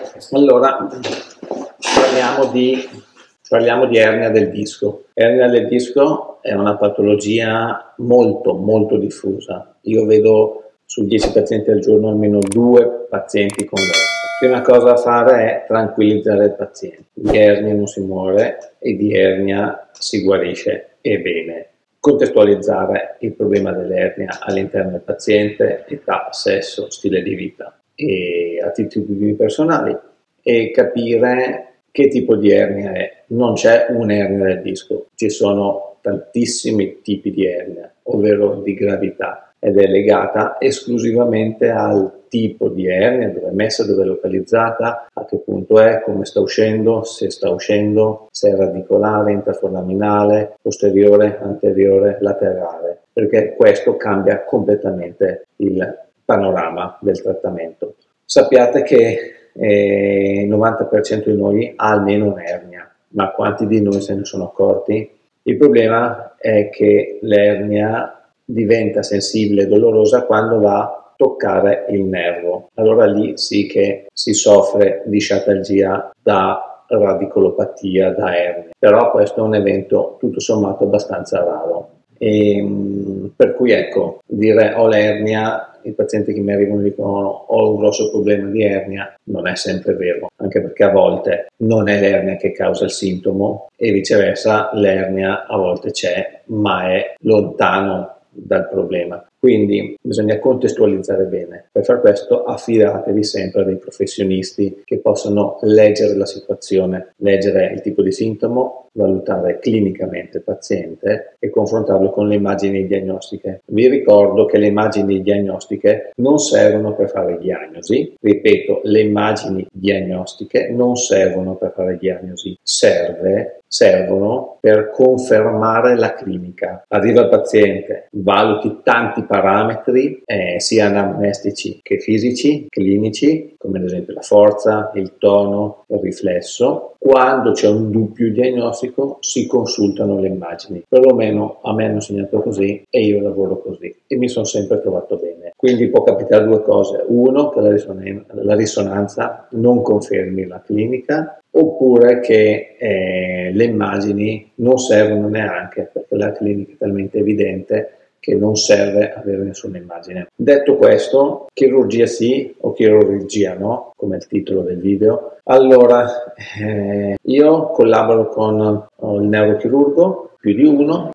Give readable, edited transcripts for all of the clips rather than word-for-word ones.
Allora, parliamo di ernia del disco. Ernia del disco è una patologia molto diffusa. Io vedo su 10 pazienti al giorno almeno 2 pazienti con l'ernia. Prima cosa da fare è tranquillizzare il paziente. Di ernia non si muore e di ernia si guarisce e bene. Contestualizzare il problema dell'ernia all'interno del paziente, età, sesso, stile di vita e attitudini personali, e capire che tipo di ernia è. Non c'è un'ernia del disco, ci sono tantissimi tipi di ernia, ovvero di gravità, ed è legata esclusivamente al tipo di ernia, dove è messa, dove è localizzata, a che punto è, come sta uscendo, se è radicolare, intraforaminale, posteriore, anteriore, laterale, perché questo cambia completamente il panorama del trattamento. Sappiate che il 90% di noi ha almeno un'ernia, ma quanti di noi se ne sono accorti? Il problema è che l'ernia diventa sensibile e dolorosa quando va a toccare il nervo. Allora lì sì che si soffre di sciatalgia da radicolopatia, da ernia. Però questo è un evento tutto sommato abbastanza raro. Per cui ecco, dire ho l'ernia, i pazienti che mi arrivano dicono ho un grosso problema di ernia, non è sempre vero, anche perché a volte non è l'ernia che causa il sintomo e viceversa l'ernia a volte c'è ma è lontano dal problema. Quindi bisogna contestualizzare bene. Per far questo affidatevi sempre a dei professionisti che possono leggere la situazione, leggere il tipo di sintomo, valutare clinicamente il paziente e confrontarlo con le immagini diagnostiche. Vi ricordo che le immagini diagnostiche non servono per fare diagnosi. Ripeto, le immagini diagnostiche non servono per fare diagnosi, servono per confermare la clinica. Arriva il paziente, valuti tanti parametri, sia anamnestici che fisici, clinici, come ad esempio la forza, il tono, il riflesso. Quando c'è un dubbio diagnostico si consultano le immagini. Perlomeno a me hanno insegnato così e io lavoro così e mi sono sempre trovato bene. Quindi può capitare due cose. Uno, che la risonanza non confermi la clinica, oppure che le immagini non servono neanche, perché la clinica è talmente evidente che non serve avere nessuna immagine. Detto questo, chirurgia sì o chirurgia no, come il titolo del video. Allora, io collaboro con il neurochirurgo, più di uno,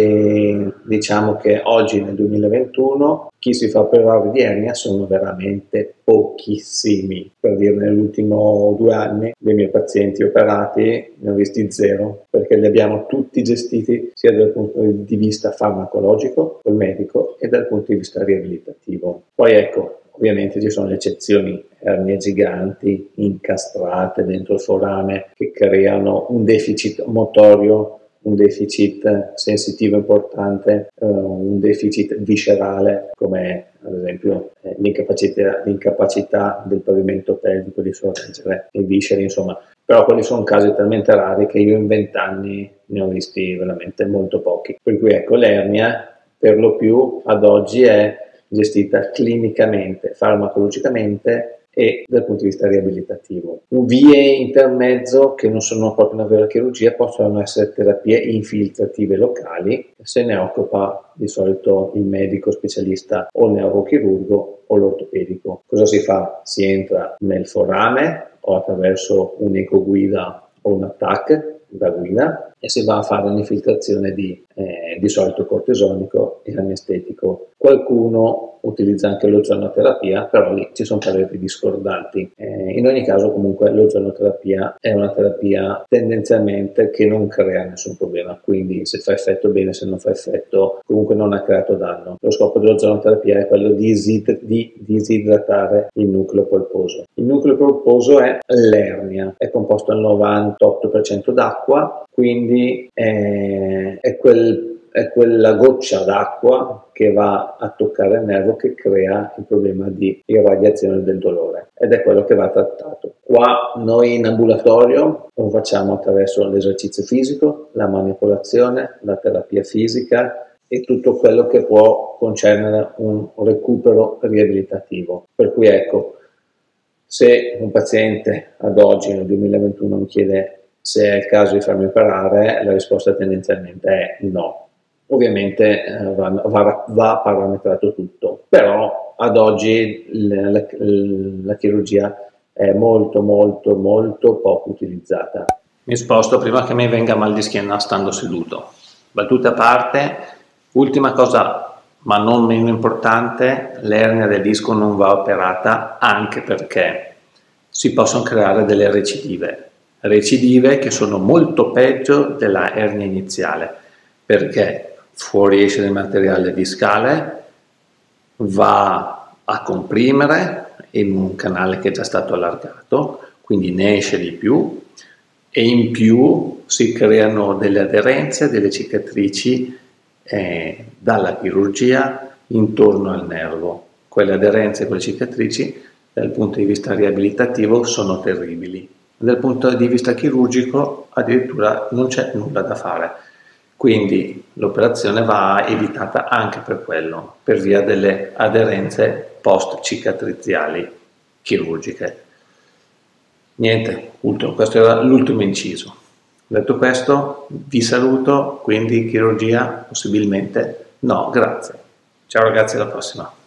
e diciamo che oggi nel 2021 chi si fa operare di ernia sono veramente pochissimi. Per dire, nell'ultimo 2 anni dei miei pazienti operati ne ho visti 0, perché li abbiamo tutti gestiti sia dal punto di vista farmacologico, col medico, e dal punto di vista riabilitativo. Poi ecco, ovviamente ci sono le eccezioni, ernie giganti, incastrate dentro il forame, che creano un deficit motorio, un deficit sensitivo importante, un deficit viscerale, come ad esempio l'incapacità del pavimento pelvico di sorreggere i visceri, insomma. Però quelli sono casi talmente rari che io in 20 anni ne ho visti veramente molto pochi. Per cui ecco, l'ernia per lo più ad oggi è gestita clinicamente, farmacologicamente e dal punto di vista riabilitativo. Vie intermezzo, che non sono proprio una vera chirurgia, possono essere terapie infiltrative locali. Se ne occupa di solito il medico specialista o il neurochirurgo o l'ortopedico. Cosa si fa? Si entra nel forame o attraverso un'ecoguida o un TAC da guida e si va a fare un'infiltrazione di solito cortisonico e anestetico. Qualcuno utilizza anche l'ozonoterapia, però lì ci sono pareri discordanti. In ogni caso comunque l'ozonoterapia è una terapia tendenzialmente che non crea nessun problema, quindi se fa effetto bene, se non fa effetto comunque non ha creato danno. Lo scopo dell'ozonoterapia è quello di disidratare il nucleo polposo. Il nucleo polposo è l'ernia, è composto al 98% d'acqua, quindi è quella goccia d'acqua che va a toccare il nervo che crea il problema di irradiazione del dolore, ed è quello che va trattato. Qua noi in ambulatorio lo facciamo attraverso l'esercizio fisico, la manipolazione, la terapia fisica e tutto quello che può concernere un recupero riabilitativo. Per cui ecco, Se un paziente ad oggi nel 2021 mi chiede se è il caso di farmi operare, la risposta tendenzialmente è no. Ovviamente va parametrato tutto, però ad oggi la chirurgia è molto poco utilizzata. Mi sposto prima che mi venga mal di schiena stando seduto. Battute a parte, ultima cosa ma non meno importante, l'ernia del disco non va operata anche perché si possono creare delle recidive che sono molto peggio della ernia iniziale, perché fuoriesce del materiale discale, va a comprimere in un canale che è già stato allargato, quindi ne esce di più, e in più si creano delle aderenze, delle cicatrici dalla chirurgia intorno al nervo. Quelle aderenze e quelle cicatrici dal punto di vista riabilitativo sono terribili. Dal punto di vista chirurgico addirittura non c'è nulla da fare. Quindi l'operazione va evitata anche per quello, per via delle aderenze post-cicatriziali chirurgiche. Niente, questo era l'ultimo inciso. Detto questo, vi saluto, quindi chirurgia possibilmente no, grazie. Ciao ragazzi, alla prossima.